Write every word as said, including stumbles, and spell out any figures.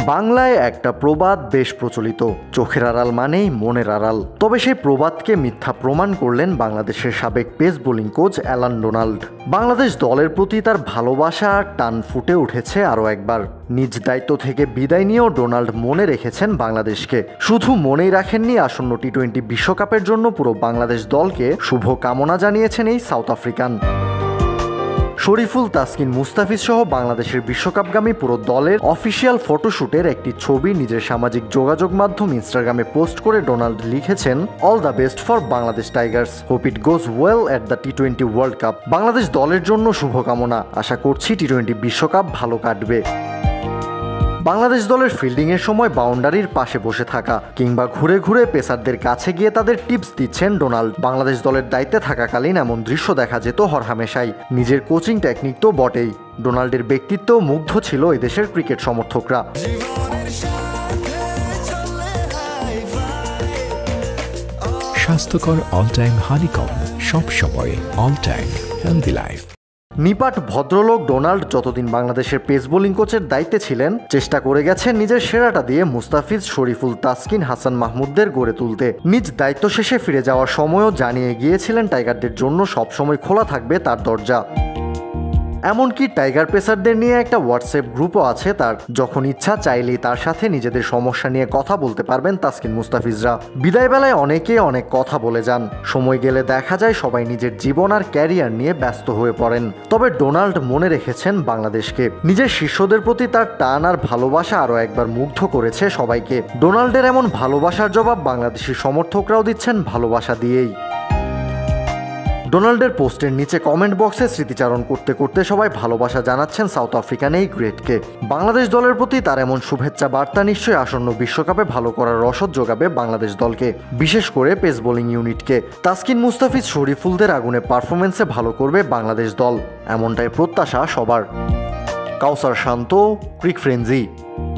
বাংলায় একটা প্রবাদ বেশ প্রচলিত, চোখের আড়াল মানেই মনের আড়াল। তবে সেই প্রবাদকে মিথ্যা প্রমাণ করলেন বাংলাদেশের সাবেক pace bowling coach Allan Donald. Bangladesh দলের প্রতি তার ভালোবাসা আর টান ফুটে উঠেছে আরও একবার। নিজ দায়িত্ব থেকে বিদায় নিয়েও ডোনাল্ড মনে রেখেছেন বাংলাদেশকে। শুধু মনেই রাখেননি, আসন্ন টি টোয়েন্টি বিশ্বকাপের জন্য পুরো বাংলাদেশ দলকে শুভ কামনা জানিয়েছেন এই সাউথ আফ্রিকান। শরীফুল, তাসকিন, মুস্তাফিজ সহ বাংলাদেশের বিশ্বকাপগামী পুরো দলের অফিসিয়াল ফটোশুটের একটি ছবি নিজের সামাজিক যোগাযোগ মাধ্যম ইনস্টাগ্রামে পোস্ট করে ডোনাল্ড লিখেছেন, all the best for Bangladesh Tigers, hope it goes well at the T twenty World Cup. Bangladesh দলের জন্য শুভকামনা, আশা করছি টি টোয়েন্টি বিশ্বকাপ ভালো কাটবে। বাংলাদেশ দলের ফিল্ডিংয়ের সময় বাউন্ডারির পাশে বসে থাকা কিংবা ঘুরে ঘুরে পেসারদের কাছে গিয়ে তাদের টিপস দিচ্ছেন ডোনাল্ড। বাংলাদেশ দলের দায়িত্বে থাকাকালীন এমন দৃশ্য দেখা যেত হরহামেশাই। নিজের কোচিং টেকনিক তো বটেই, ডোনাল্ডের ব্যক্তিত্ব মুগ্ধ ছিল এদেশের ক্রিকেট সমর্থকরা। স্বাস্থ্যকর অল টাইম হানিকম, সব সময় অল টাইম হেলদি লাইফ। নিপাট ভদ্রলোক ডোনাল্ড যতদিন বাংলাদেশের পেস বোলিং কোচের দায়িত্বে ছিলেন, চেষ্টা করে গেছেন নিজের সেরাটা দিয়ে মুস্তাফিজ, শরীফুল, তাসকিন, হাসান মাহমুদদের গড়ে তুলতে। নিজ দায়িত্ব শেষে ফিরে যাওয়ার সময়ও জানিয়ে গিয়েছিলেন টাইগারদের জন্য সবসময় খোলা থাকবে তার দরজা। এমনকি টাইগার পেসারদের নিয়ে একটা হোয়াটসঅ্যাপ গ্রুপও আছে তার। যখন ইচ্ছা চাইলেই তার সাথে নিজেদের সমস্যা নিয়ে কথা বলতে পারবেন তাসকিন, মুস্তাফিজরা। বিদায় বেলায় অনেকে অনেক কথা বলে যান, সময় গেলে দেখা যায় সবাই নিজের জীবন আর ক্যারিয়ার নিয়ে ব্যস্ত হয়ে পড়েন। তবে ডোনাল্ড মনে রেখেছেন বাংলাদেশকে। নিজের শিষ্যদের প্রতি তার টান আর ভালোবাসা আরও একবার মুগ্ধ করেছে সবাইকে। ডোনাল্ডের এমন ভালোবাসার জবাব বাংলাদেশি সমর্থকরাও দিচ্ছেন ভালোবাসা দিয়েই। ডোনাল্ডের পোস্টের নিচে কমেন্ট বক্সে স্মৃতিচারণ করতে করতে সবাই ভালোবাসা জানাচ্ছেন সাউথ আফ্রিকান এই গ্রেটকে। বাংলাদেশ দলের প্রতি তার এমন শুভেচ্ছা বার্তা নিশ্চয়ই আসন্ন বিশ্বকাপে ভালো করার রসদ যোগাবে বাংলাদেশ দলকে, বিশেষ করে পেস বোলিং ইউনিটকে। তাসকিন, মুস্তাফিজ, শরীফুলদের আগুনে পারফরমেন্সে ভালো করবে বাংলাদেশ দল, এমনটাই প্রত্যাশা সবার। Kawsar Shanto, Cric frenzy.